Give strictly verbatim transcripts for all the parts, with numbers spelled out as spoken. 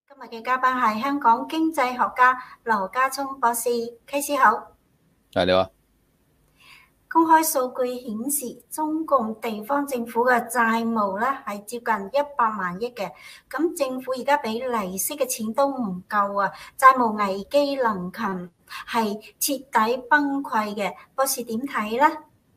今日嘅嘉賓係香港經濟學家羅家聰博士，K C好。 係你話， 公開數據顯示，中共地方政府嘅債務咧係接近一百萬億嘅，咁政府而家俾利息嘅錢都唔夠啊，債務危機臨近，係徹底崩潰嘅。博士點睇咧？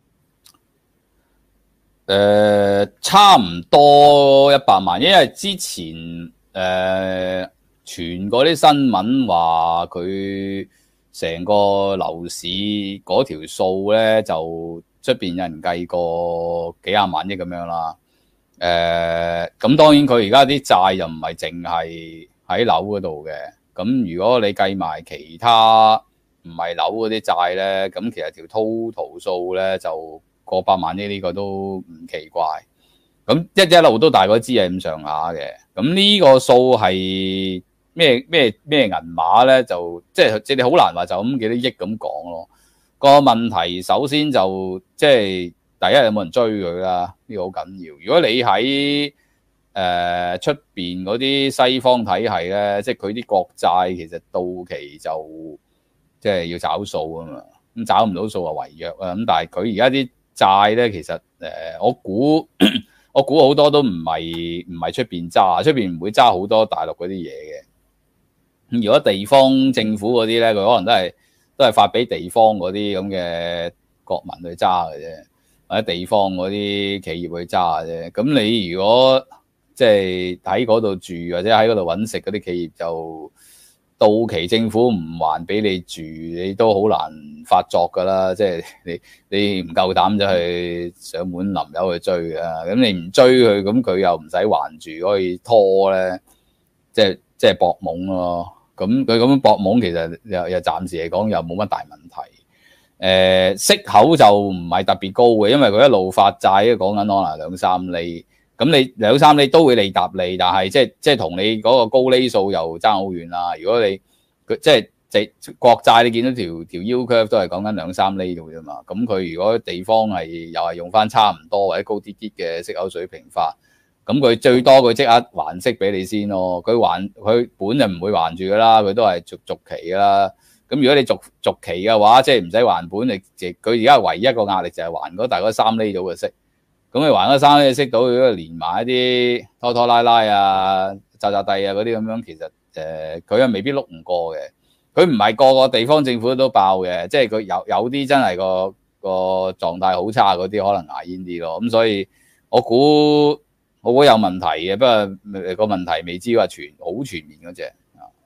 誒、呃，差唔多一百萬，因為之前誒、呃、傳過啲新聞話佢成個樓市嗰條數咧，就出邊有人計過幾廿萬億咁樣啦。誒、呃，咁當然佢而家啲債又唔係淨係喺樓嗰度嘅，咁如果你計埋其他唔係樓嗰啲債咧，咁其實條 total 數咧就過百萬億，呢個都唔奇怪。咁一一路都大概知係咁上下嘅。咁呢個數係咩咩咩銀碼咧？就即係即係你好難話就咁幾多億咁講咯。個問題首先就即係第一有冇人追佢啦？呢個好緊要。如果你喺誒出邊嗰啲西方體系咧，即係佢啲國債其實到期就即係要找數啊嘛。咁找唔到數啊違約啊。咁但係佢而家啲債咧，其實誒、呃、我估我估好多都唔係唔係出邊揸，出邊唔會揸好多大陸嗰啲嘢嘅。咁如果地方政府嗰啲咧，佢可能都係都係發俾地方嗰啲咁嘅國民去揸嘅啫，或者地方嗰啲企業去揸嘅啫。咁你如果即係喺嗰度住或者喺嗰度揾食嗰啲企業，就到期政府唔還俾你住，你都好難發作噶啦。即係你你唔夠膽就去上門臨友去追啊。咁你唔追佢，咁佢又唔使還住，可以拖咧，即係即係搏懵咯。咁佢咁樣搏懵，其實又又暫時嚟講又冇乜大問題。誒、呃、息口就唔係特別高嘅，因為佢一路發債，講緊可能兩三厘。咁你兩三厘都會利搭利，但係即係即係同你嗰個高厘數又爭好遠啦。如果你佢即係即國債，你見到條條 U curve 都係講緊兩三厘度啫嘛。咁佢如果地方係又係用翻差唔多或者高啲啲嘅息口水平法，咁佢最多佢即刻還息俾你先咯。佢還佢本就唔會還住噶啦，佢都係續續期噶啦。咁如果你續續期嘅話，即係唔使還本，你佢而家唯一一個壓力就係還嗰大概三厘度嘅息。咁你還咗三厘息到，如果連埋一啲拖拖拉拉啊、扎扎地啊嗰啲咁樣，其實誒佢又未必碌唔過嘅。佢唔係個個地方政府都爆嘅，即係佢有有啲真係個個狀態好差嗰啲，可能牙煙啲咯。咁所以我估我估有問題嘅，不過個問題未知話全好全面嗰隻。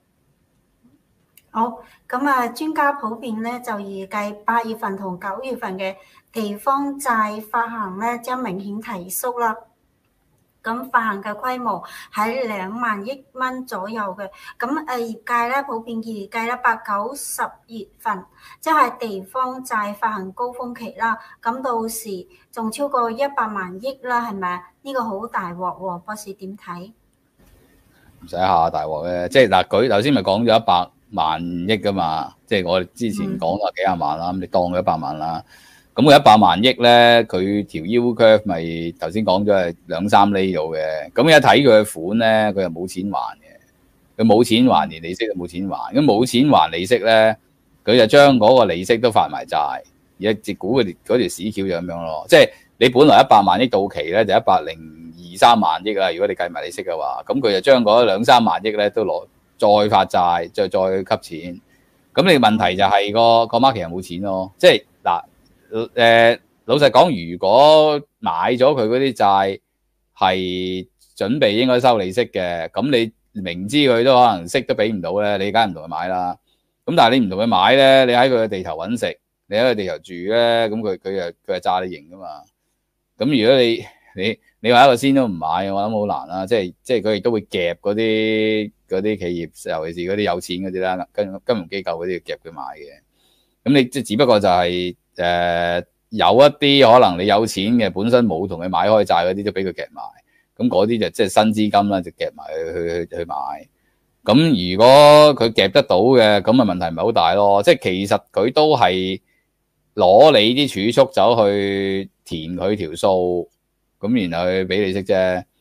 好，咁啊，專家普遍咧就預計八月份同九月份嘅地方債發行咧將明顯提縮啦。咁發行嘅規模喺兩萬億蚊左右嘅。咁誒業界咧普遍預計咧八九十月份即係地方債發行高峰期啦。咁到時仲超過一百萬億啦，係咪啊？呢個好大鑊喎，博士點睇？ 唔使下大鑊嘅，即係嗱，佢頭先咪講咗一百萬億噶嘛，即係我哋之前講咗幾廿萬啦，咁、嗯、你當佢一百萬啦，咁佢一百萬億咧，佢條 U curve 咪頭先講咗係兩三厘度嘅，咁一睇佢嘅款咧，佢又冇錢還嘅，佢冇錢還連利息都冇錢還，咁冇錢還利息咧，佢就將嗰個利息都發埋債，而家直估佢嗰條屎橋就咁樣咯，即係你本來一百萬億到期咧就一百零二三萬億啦，如果你計埋利息嘅話，咁佢就將嗰兩三萬億咧都攞。再發債，再再吸錢，咁你問題就係個個 market 又冇錢咯。即係嗱，誒、呃、老實講，如果買咗佢嗰啲債係準備應該收利息嘅，咁你明知佢都可能息都俾唔到咧，你梗係唔同佢買啦。咁但係你唔同佢買咧，你喺佢嘅地頭揾食，你喺佢地頭住咧，咁佢佢又佢係炸你型噶嘛。咁如果你你你話一個仙都唔買，我諗好難啦。即係即係佢亦都會夾嗰啲。嗰啲企業，尤其是嗰啲有錢嗰啲啦，金金融機構嗰啲夾佢買嘅。咁你即係只不過就係、是、誒、呃、有一啲可能你有錢嘅，本身冇同佢買開債嗰啲，都俾佢夾埋。咁嗰啲就即係新資金啦，就夾埋去去去買。咁如果佢夾得到嘅，咁啊問題唔係好大咯。即係其實佢都係攞你啲儲蓄走去填佢條數，咁然後去俾利息啫。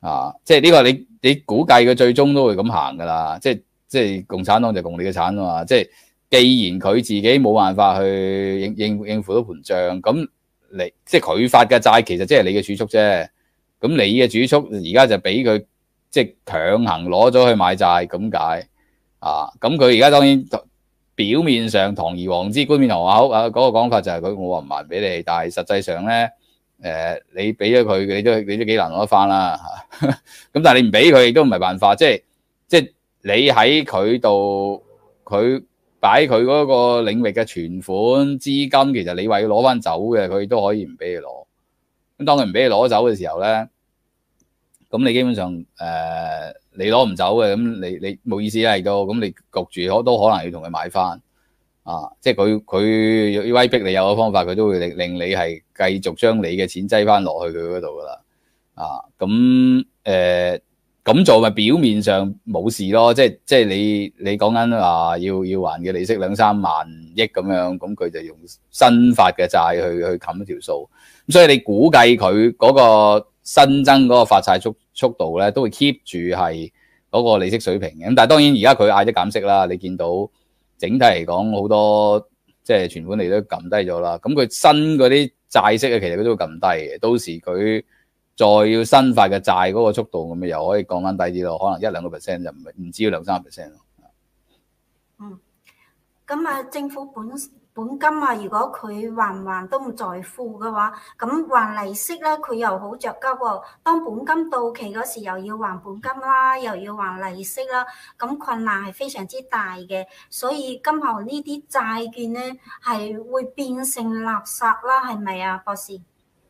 啊，即係呢個你你估計佢最終都會咁行噶啦，即係即係共產黨就共你嘅產啊嘛，即係既然佢自己冇辦法去應應應付到盤賬，咁你即係佢發嘅債其實即係你嘅儲蓄啫，咁你嘅儲蓄而家就俾佢即係強行攞咗去買債咁解啊，咁佢而家當然表面上堂而皇之冠冕堂皇口啊嗰個講法就係佢我話唔還俾你，但係實際上咧。誒、呃，你俾咗佢，你都你都幾難攞得翻啦嚇。咁但係你唔俾佢，亦都唔係辦法。即係即係你喺佢度，佢擺佢嗰個領域嘅存款資金，其實你話要攞翻走嘅，佢都可以唔俾你攞。咁當佢唔俾你攞走嘅時候咧，咁你基本上誒、呃、你攞唔走嘅，咁你你冇意思啦，亦都咁你焗住可都可能要同佢買翻。啊！即係佢佢要威逼你有個方法，佢都會令令你係繼續將你嘅錢擠翻落去佢嗰度噶啦。啊！咁誒咁做咪表面上冇事咯。即係即係你你講緊話要要還嘅利息兩三萬億咁樣，咁佢就用新發嘅債去去冚一條數。咁所以你估計佢嗰個新增嗰個發債速速度咧，都會 keep 住係嗰個利息水平嘅。咁但係當然而家佢嗌咗減息啦，你見到。整體嚟講，好多即係存款利率撳低咗啦。咁佢新嗰啲債息啊，其實佢都會撳低嘅。到時佢再要新發嘅債嗰個速度，咁咪又可以降翻低啲咯。可能一兩個 percent 就唔係唔知要兩三個 percent 咯。 嗯，咁啊，政府本本金啊，如果佢還唔還都唔在乎嘅話，咁還利息咧，佢又好着急喎。當本金到期嗰時，又要還本金啦，又要還利息啦，咁困難係非常之大嘅。所以今後呢啲債券咧係會變成垃圾啦，係咪啊，博士？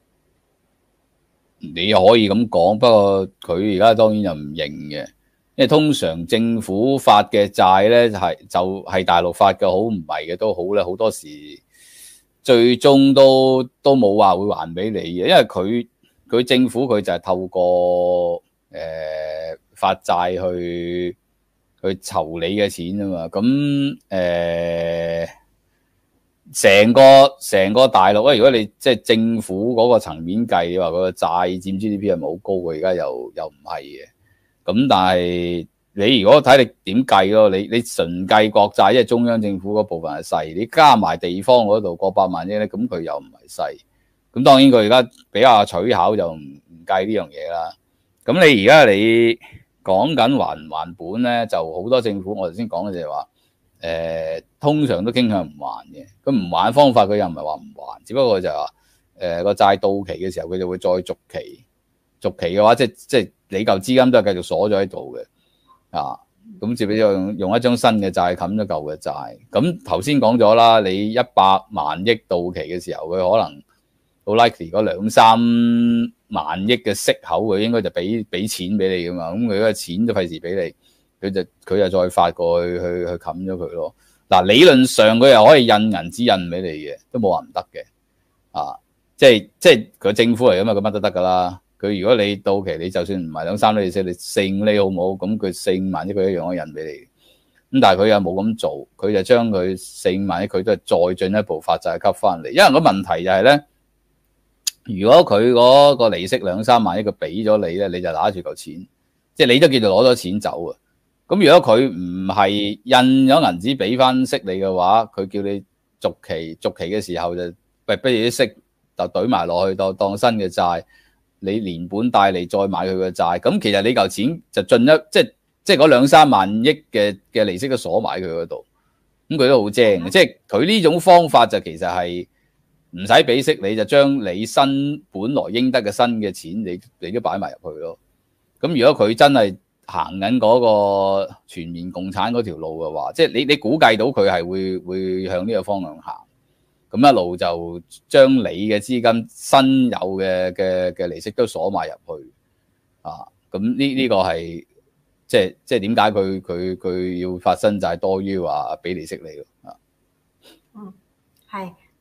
你又可以咁講，不過佢而家當然就唔認嘅。因為通常政府發嘅債咧係就係、是、大陸發嘅好，唔係嘅都好咧，好多時最終都都冇話會還俾你嘅，因為佢佢政府佢就係透過誒、呃、發債去去籌你嘅錢啊嘛，咁誒成個成個大陸咧，如果你即係政府嗰個層面計，你話嗰個債佔 G D P 係咪好高嘅？而家又又唔係嘅。咁但係你如果睇你點計咯，你你純計國債，即係中央政府嗰部分係細，你加埋地方嗰度過百萬億咧，咁佢又唔係細。咁當然佢而家比較取巧就唔唔計呢樣嘢啦。咁你而家你講緊還唔還本咧，就好多政府我頭先講嘅就係話，誒、呃、通常都傾向唔還嘅。咁唔還方法佢又唔係話唔還，只不過就係話誒個債到期嘅時候佢就會再續期，續期嘅話即係即係。你嚿資金都係繼續鎖咗喺度嘅，啊，咁接俾用用一張新嘅債冚咗舊嘅債。咁頭先講咗啦，你一百萬億到期嘅時候，佢可能好 likely 嗰兩三萬億嘅息口，佢應該就俾俾錢俾你噶嘛。咁佢個錢都費事俾你，佢就佢就再發過去去去冚咗佢咯。嗱、啊，理論上佢又可以印銀紙印俾你嘅，都冇話唔得嘅。啊，即係即係佢政府嚟噶嘛，佢乜都得噶啦。佢如果你到期，你就算唔係兩三厘息，你四五厘好唔好？咁佢四五萬億佢一樣可以印俾你。咁但係佢又冇咁做，佢就將佢四五萬億佢都係再進一步發債吸翻嚟。因為個問題就係咧，如果佢嗰個利息兩三萬億佢俾咗你咧，你就拿住嚿錢，即係你都叫做攞咗錢走啊。咁如果佢唔係印咗銀紙俾翻息你嘅話，佢叫你續期續期嘅時候就喂，不如啲息就懟埋落去當當新嘅債。你連本帶利再買佢嘅債，咁其實你嚿錢就進一即係即係嗰兩三萬億嘅嘅利息都鎖埋佢嗰度，咁佢都好精嘅。即係佢呢種方法就其實係唔使俾息，你就將你新本來應得嘅新嘅錢，你你都擺埋入去咯。咁如果佢真係行緊嗰個全面共產嗰條路嘅話，即係你你估計到佢係會會向呢個方向行。咁一路就將你嘅資金新有嘅嘅嘅利息都鎖埋入去啊！咁呢呢個係即係即係點解佢佢佢要發生就係多於話俾利息你咯啊！ 嗯，係。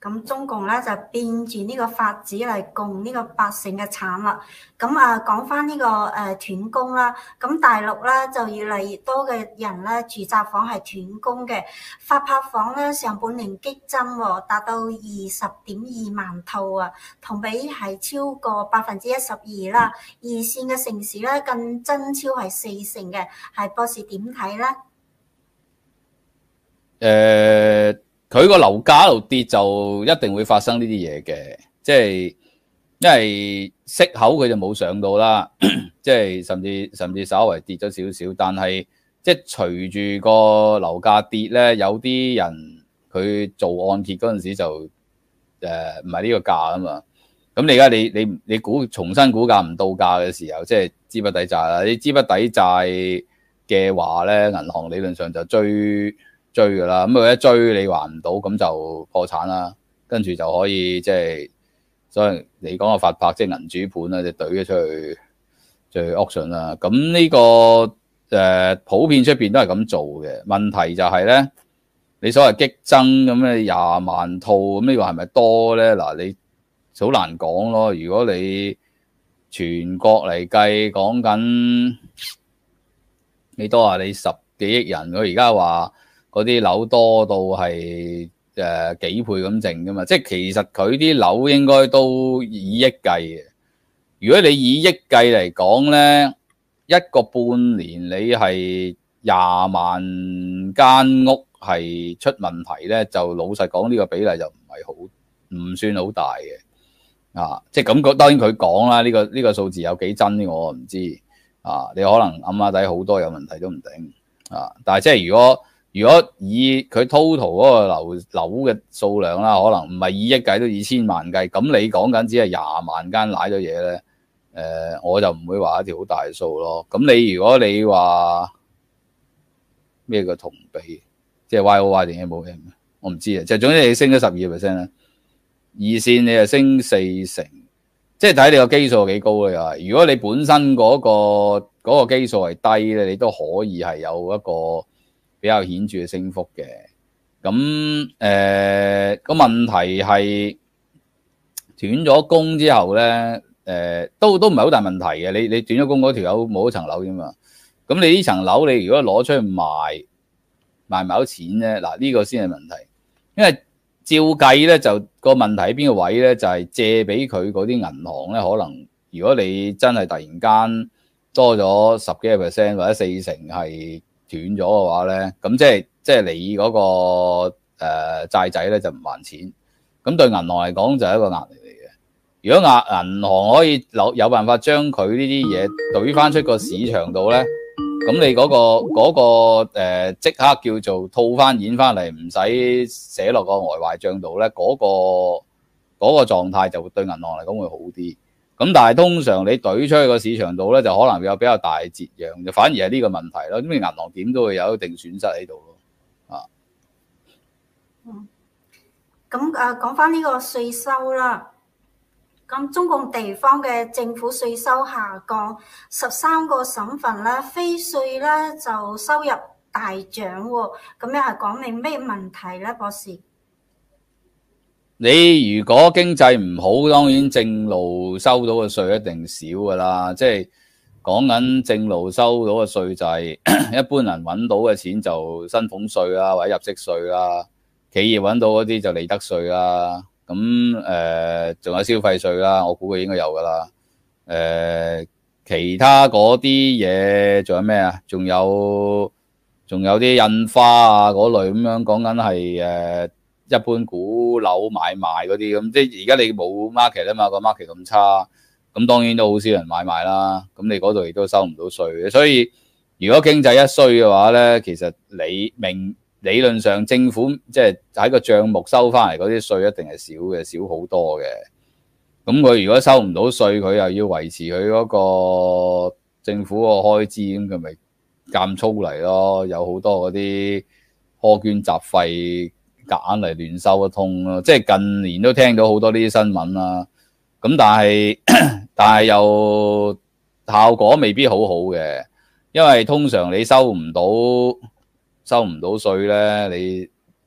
咁中共咧就變住呢個法子嚟供呢個百姓嘅產啦。咁啊講翻呢個誒斷供啦，咁大陸咧就越嚟越多嘅人咧住宅房係斷供嘅，發拍房咧上半年激增喎，達到二十點二萬套啊，同比係超過百分之一十二啦。二線嘅城市咧更增超係四成嘅，係博士點睇咧？ 誒、呃，佢個樓價喺度跌就一定會發生呢啲嘢嘅，即係因為息口佢就冇上到啦，即係甚至甚至稍微跌咗少少，但係即係隨住個樓價跌咧，有啲人佢做按揭嗰陣時就誒唔係呢個價啊嘛，咁你而家你你你估重新估價唔到價嘅時候，即係資不抵債啦，你資不抵債嘅話咧，銀行理論上就追。追噶啦，咁佢一追你還唔到，咁就破產啦，跟住就可以即係，所以你講個發拍即係銀主盤啦，就懟咗出去，就 auction 啦。咁呢、這個誒、呃、普遍出邊都係咁做嘅。問題就係咧，你所謂激增咁咧廿萬套，咁呢個係咪多咧？嗱，你好難講咯。如果你全國嚟計講緊，你多話你十幾億人，佢而家話。嗰啲樓多到係誒、呃、幾倍咁剩噶嘛？即係其實佢啲樓應該都以億計嘅。如果你以億計嚟講咧，一個半年你係廿萬間屋係出問題咧，就老實講呢個比例就唔係好，唔算好大嘅。啊，即係咁，當然佢講啦，呢、呢個呢、呢個數字有幾真我唔知啊。你可能暗下底好多有問題都唔定啊。但係即係如果如果以佢 total 嗰個樓樓嘅數量啦，可能唔係以億計都以千萬計，咁你講緊只係廿萬間瀨咗嘢咧，誒、呃，我就唔會話一條好大嘅數咯。咁你如果你話咩個同比，即係 Y O Y 定 M O M， 我唔知啊。就總之你升咗十二 percent 啦，二線你就升四成，即係睇你個基數幾高啦又係。如果你本身嗰、嗰個嗰、嗰個基數係低咧，你都可以係有一個比較顯著嘅升幅嘅，咁誒個問題係斷咗供之後咧，誒、呃、都都唔係好大問題嘅。你你斷咗供嗰條友冇一層樓啫嘛，咁你呢層樓你如果攞出去賣，賣唔到錢咧，嗱、這、呢個先係問題。因為照計咧就個問題喺邊個位咧，就係、是、借俾佢嗰啲銀行咧，可能如果你真係突然間多咗十幾個 percent 或者四成係斷咗嘅話咧，咁即係即係你嗰、那個誒、呃、債仔咧就唔還錢，咁對銀行嚟講就係一個壓力嚟嘅。如果壓銀行可以有有辦法將佢呢啲嘢懟翻出個市場度咧，咁你嗰、那個嗰、那個即、呃、刻叫做套翻現翻嚟，唔使寫落個呆壞帳度咧，嗰、那個嗰、那個狀態就會對銀行嚟講會好啲。咁但係通常你懟出去個市場度咧，就可能有比較大嘅折讓，就反而係呢個問題咯。咁你銀行點都會有一定損失喺度咯。啊， 嗯，咁誒講翻呢個稅收啦。咁中共地方嘅政府稅收下降，十三個省份咧，非稅咧就收入大漲喎。咁又係講明咩問題咧，博士？ 你如果經濟唔好，當然正路收到嘅稅一定少噶啦。即係講緊正路收到嘅稅就係一般人揾到嘅錢就薪俸稅啦，或者入息稅啦。企業揾到嗰啲就利得稅啦。咁誒仲有消費稅啦，我估佢應該有噶啦。誒、呃、其他嗰啲嘢仲有咩啊？仲有仲有啲印花啊嗰類咁樣，講緊係誒一般股樓買賣嗰啲咁，即係而家你冇 market 啊嘛，個 market 咁差，咁當然都好少人買賣啦。咁你嗰度亦都收唔到稅嘅，所以如果經濟一衰嘅話咧，其實你明理論上政府即係喺個帳目收翻嚟嗰啲稅一定係少嘅，少好多嘅。咁佢如果收唔到稅，佢又要維持佢嗰個政府個開支，咁佢咪減粗嚟咯？有好多嗰啲苛捐雜費夾硬嚟亂收一通咯。即係近年都聽到好多呢啲新聞啦。咁但係但係又效果未必好好嘅，因為通常你收唔到收唔到稅咧，你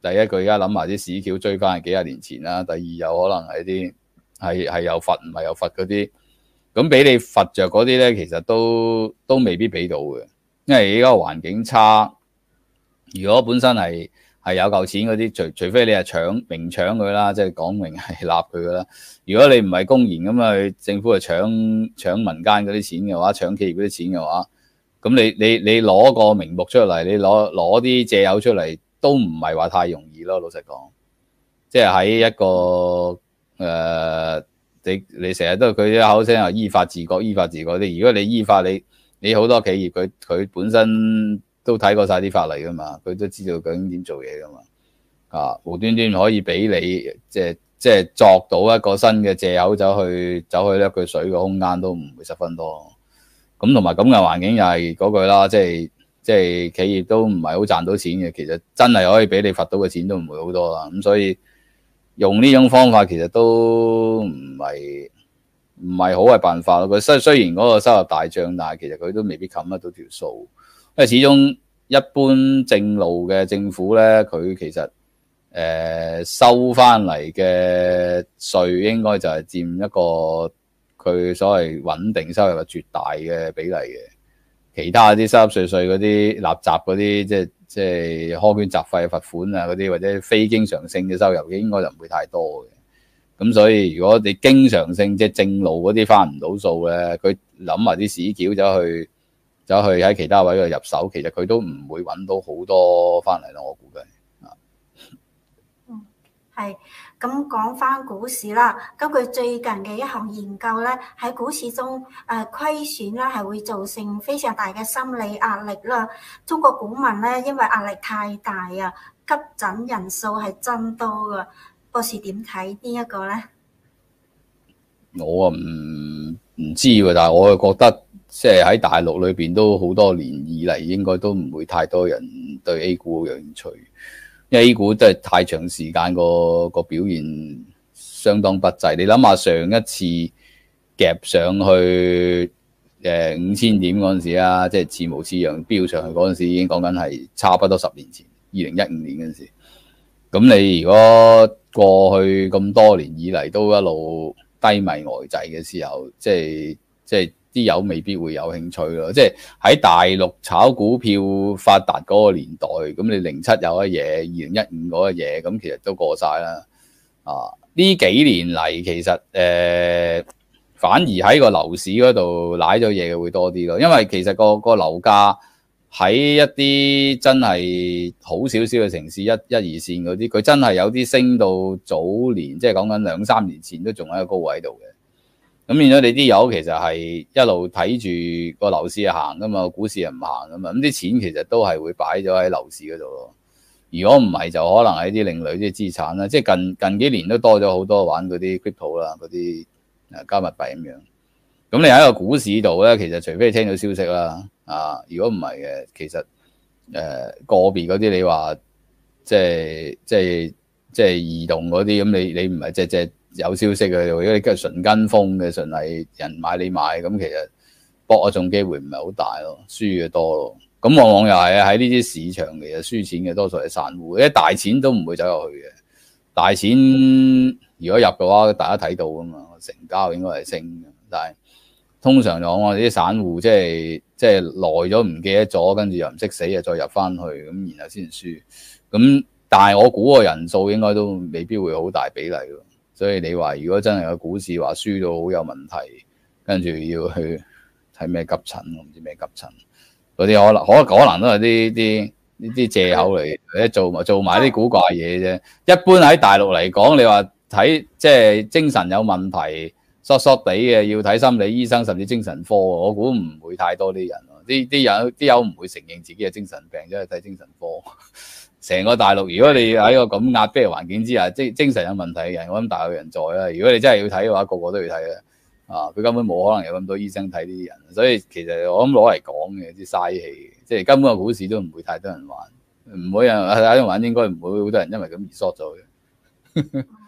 第一佢而家諗埋啲屎橋追翻係幾廿年前啦，第二有可能係啲係係有罰唔係有罰嗰啲，咁俾你罰着嗰啲咧，其實都都未必俾到嘅，因為而家個環境差。如果本身係係有嚿錢嗰啲，除除非你係搶明搶佢啦，即係講明係立佢噶啦。如果你唔係公然咁啊，政府係搶搶民間嗰啲錢嘅話，搶企業嗰啲錢嘅話，咁你你你攞個名目出嚟，你攞攞啲借口出嚟，都唔係話太容易咯。老實講，即係喺一個誒、呃，你你成日都佢一口聲話依法治國，依法治國啲。如果你依法，你你好多企業佢佢本身都睇過晒啲法例噶嘛，佢都知道究竟點做嘢噶嘛。啊，無端端可以俾你即係即係作到一個新嘅借口走去走去掠佢水嘅空間都唔會十分多。咁同埋咁嘅環境又係嗰句啦，即係即係企業都唔係好賺到錢嘅，其實真係可以俾你罰到嘅錢都唔會好多啦。咁所以用呢種方法其實都唔係唔係好嘅辦法咯。佢雖雖然嗰個收入大漲，但係其實佢都未必冚得到條數，因為始終一般正路嘅政府咧，佢其實誒、呃、收翻嚟嘅稅應該就係佔一個佢所謂穩定收入嘅絕大嘅比例嘅。其他啲收入稅稅嗰啲垃圾嗰啲，即係即係苛捐雜費罰款啊嗰啲，或者非經常性嘅收入，應該就唔會太多嘅。咁所以如果你經常性即係正路嗰啲翻唔到數咧，佢諗埋啲屎橋走去走去喺其他位度入手，其實佢都唔會揾到好多翻嚟咯，我估計。 嗯，係。咁講翻股市啦，根據最近嘅一項研究咧，喺股市中誒虧損咧係會造成非常大嘅心理壓力啦。中國股民咧因為壓力太大啊，急診人數係增多噶。博士點睇呢一個咧？ 我啊唔唔知喎，但係我又覺得即係喺大陸裏邊都好多年以嚟，應該都唔會太多人對 A 股有興趣。因為 A 股真係太長時間個個表現相當不濟，你諗下上一次夾上去誒五千點嗰陣時啊，即係似模似樣飆上去嗰陣時，已經講緊係差不多十年前，二零一五年嗰陣時。咁你如果過去咁多年以嚟都一路低迷呆滯嘅時候，即係即係。啲友未必會有興趣咯，即係喺大陸炒股票發達嗰個年代，咁你零七有嘅嘢，二零一五嗰個嘢，咁其實都過晒啦。啊，呢幾年嚟其實誒、呃，反而喺個樓市嗰度瀨咗嘢嘅會多啲咯，因為其實個個樓價喺一啲真係好少少嘅城市，一一二線嗰啲，佢真係有啲升到早年，即係講緊兩三年前都仲喺個高位度嘅。咁變咗你啲友其實係一路睇住個樓市行噶嘛，股市又唔行噶嘛，咁啲錢其實都係會擺咗喺樓市嗰度咯。如果唔係就可能喺啲另類啲資產啦，即係近近幾年都多咗好多玩嗰啲 crypto 啦，嗰啲誒加密幣咁樣。咁你喺個股市度咧，其實除非你聽到消息啦，啊，如果唔係嘅，其實誒、呃、個別嗰啲你話即係即係即係移動嗰啲，咁你你唔係隻隻有消息嘅，如果你跟純跟風嘅，純係人買你買，咁其實博嗰種機會唔係好大咯，輸嘅多咯。咁往往又係喺呢啲市場其實輸錢嘅多數係散戶，因為大錢都唔會走入去嘅。大錢如果入嘅話，大家睇到㗎嘛，成交應該係升嘅。但係通常講我哋啲散戶即係即係耐咗唔記得咗，跟住又唔識死啊，再入翻去咁，然後先輸。咁但係我估個人數應該都未必會好大比例咯。所以你話如果真係個股市話輸到好有問題，跟住要去睇咩急診，我唔知咩急診，嗰啲可能可可能都係啲啲呢啲藉口嚟，或者做埋做埋啲古怪嘢啫。一般喺大陸嚟講，你話睇即係精神有問題、疏疏地嘅要睇心理醫生，甚至精神科，我估唔會太多啲人咯。啲啲人啲友唔會承認自己係精神病，走去睇精神科。成個大陸，如果你喺個咁壓迫嘅環境之下，即精神有問題嘅人，我諗大有人在啦。如果你真係要睇嘅話，個個都要睇啦。啊，佢根本冇可能有咁多醫生睇呢啲人，所以其實我諗攞嚟講嘅啲嘥氣，即係根本個股市都唔會太多人玩，唔會有人喺度玩，應該唔會好多人因為咁而縮咗嘅。